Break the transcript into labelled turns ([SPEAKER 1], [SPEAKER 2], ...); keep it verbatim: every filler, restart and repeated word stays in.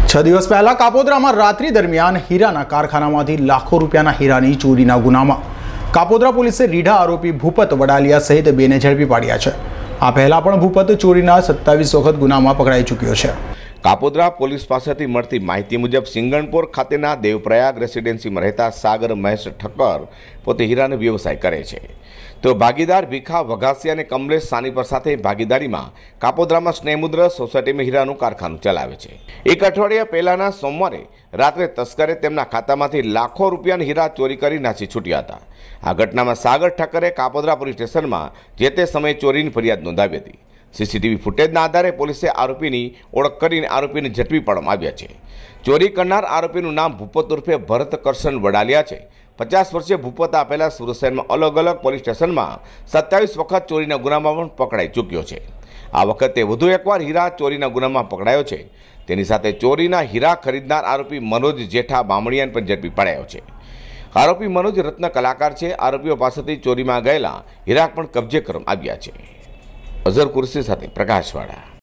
[SPEAKER 1] છ દિવસ પહેલા કાપોદ્રામાં રાત્રિ દરમિયાન હીરાના કારખાનામાંથી લાખો રૂપિયાના હીરાની ચોરીના ગુનામાં કાપોદ્રા પોલીસે રીઢા આરોપી ભૂપત વડાલિયા સહિત બેને ઝડપી પાડ્યા છે। આ પહેલા પણ ભૂપત ચોરીના સત્તાવીસ વખત ગુનામાં પકડાઈ ચૂક્યો છે।
[SPEAKER 2] કાપોદ્રા પોલીસ પાસેથી મળતી માહિતી મુજબ સિંગણપોર ખાતેના દેવપ્રયાગ રેસિડેન્સીમાં રહેતા સાગર મહેશ ઠક્કર પોતે હીરાનો વ્યવસાય કરે છે। તો ભાગીદાર ભીખા વઘાસિયા અને કમલેશ સાનીપર સાથે ભાગીદારીમાં કાપોદ્રામાં સ્નેહમુદ્ર સોસાયટીમાં હીરાનું કારખાનું ચલાવે છે। એક અઠવાડિયા પહેલાના સોમવારે રાત્રે તસ્કરે તેમના ખાતામાંથી લાખો રૂપિયાના હીરા ચોરી કરી નાસી છૂટ્યા હતા। આ ઘટનામાં સાગર ઠક્કરે કાપોદ્રા પોલીસ સ્ટેશનમાં જે તે સમયે ચોરીની ફરિયાદ નોંધાવી હતી। સીસીટીવી ફૂટેજના આધારે પોલીસે આરોપીની ઓળખ કરીને આરોપીને ઝડપી પાડવામાં આવ્યા છે। ચોરી કરનાર આરોપીનું નામ ભૂપત ઉર્ફે ભરત કરશન વડાલિયા છે। પચાસ વર્ષીય ભૂપત આપેલા સુરત શહેરમાં અલગ અલગ પોલીસ સ્ટેશનમાં સત્તાવીસ વખત ચોરીના ગુનામાં પણ પકડાઈ ચૂક્યો છે। આ વખતે વધુ એકવાર હીરા ચોરીના ગુનામાં પકડાયો છે। તેની સાથે ચોરીના હીરા ખરીદનાર આરોપી મનોજ જેઠા બામણિયાને પણ ઝડપી પાડ્યો છે। આરોપી મનોજ રત્ન કલાકાર છે। આરોપીઓ પાસેથી ચોરીમાં ગયેલા હીરા પણ કબજે કરવામાં આવ્યા છે। અઝર કુર્સી સાથે પ્રકાશવાળા।